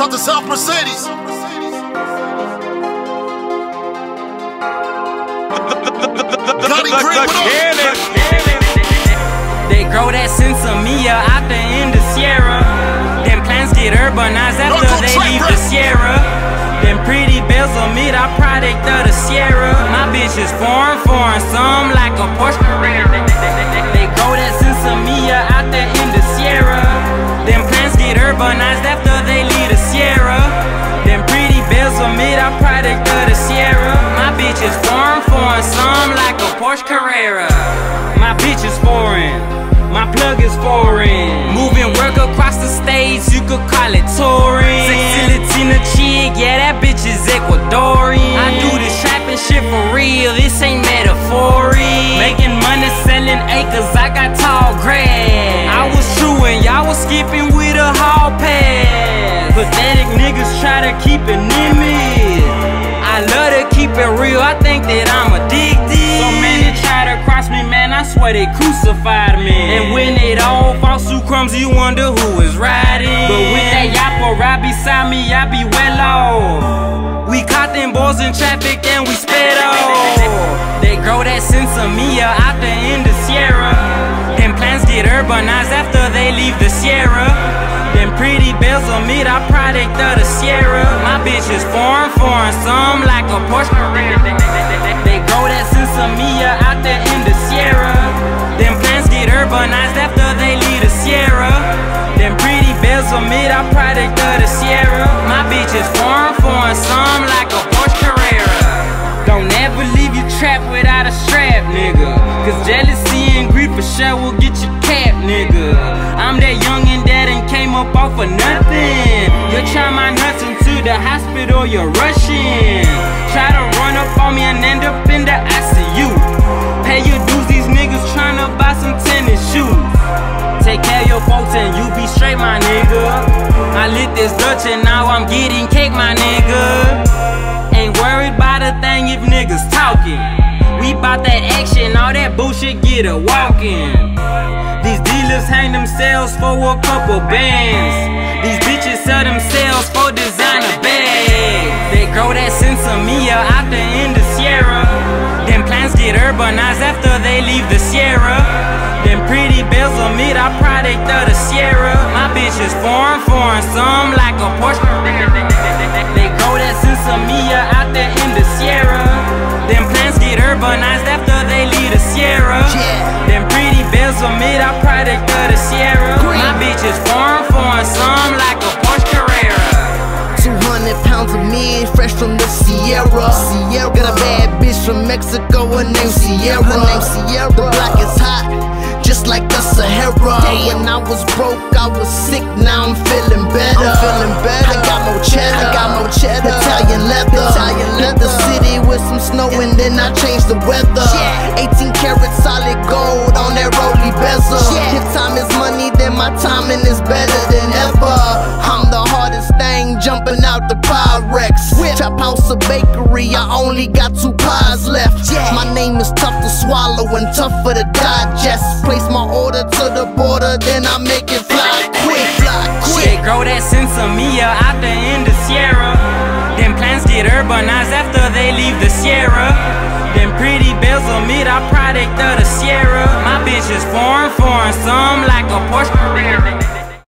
out to South Mercedes. They grow that sense of me out there in the Sierra. Them plants get urbanized after they leave the Sierra. Them pretty bells of meat are product of the Sierra. My bitch is foreign, some like a Porsche Carrera. They grow that sense of me out there in the Sierra. Them plants get urbanized after they leave the Sierra. Them pretty bells of meat are product of the Sierra. My bitch is foreign, some like a Porsche Carrera. My bitch is foreign, my plug is foreign. Moving work across the stage, you could call it touring. Sexy Latina chick, yeah, that bitch is Ecuadorian. I do this trapping shit for real, this ain't metaphoric. Making money selling acres, I got tall grass. I was true and y'all was skipping with a hall pass. Pathetic niggas try to keep it image. I love to keep it real, I think that I'm addicted. So many try to cross me, man, I swear they crucified me. And when it all falls through crumbs, you wonder who is riding. But with that yapper right beside me, I be well off. We caught them boys in traffic and we sped off. They grow that sense of me out there in the Sierra. Them plants get urbanized after they leave the Sierra. Them pretty bells of meat are product of the Sierra. My bitch is foreign, some like a Porsche Carrera. They grow that sense of me out there in the Sierra. Them plants get urbanized after they leave the Sierra. Them pretty bells of meat are product of the Sierra. My bitch is foreign, some like a Porsche Carrera. Don't ever leave your trap without a strap, nigga. Cause jealousy and greed for sure will get you capped, nigga. I'm that youngin' that ain't came up off of nothing. You try my nuts into the hospital, you're rushing. Try to run up on me and end up in the ICU. Pay your dues, these niggas tryna buy some tennis shoes. Take care of your folks and you be straight, my nigga. I lit this Dutch and now I'm getting cake, my nigga. Ain't worried about a thing if niggas talking. We bout that action, all that bullshit get a walkin'. These dealers hang themselves for a couple bands. These bitches sell themselves for designer bags. They grow that sense of me out there in the Sierra. Them plants get urbanized after they leave the Sierra. Them pretty bells of meat are product of the Sierra. My bitch is foreign, some like a Porsche Carrera. They grow that sense of me out there in the Sierra. Them plants get urbanized after they leave the Sierra. Them pretty bells of meat are product of the Sierra. My bitch is foreign, some like a Porsche Carrera. 200 pounds of meat, fresh from the Sierra. Got a bad bitch from Mexico, her name Sierra. The block is hot, just like the Sahara. When I was broke, I was sick, now I'm feeling better. I got more cheddar, Italian leather. Hit the city with some snow and then I changed the weather. 18 karat solid gold on that rolly bezel. If time is money, then my timing is better than ever. I'm the hardest thing jumping out the Pyrex. Trap house or bakery, I only got 2 pies left. My name is tough to swallow and tough for the digest. Place my order to the border, then I make it fly quick. They grow that sense of me out there in the Sierra. Them plants get urbanized after they leave the Sierra. Them pretty bells of meat are product of the Sierra. My bitch is foreign, some like a Porsche Carrera.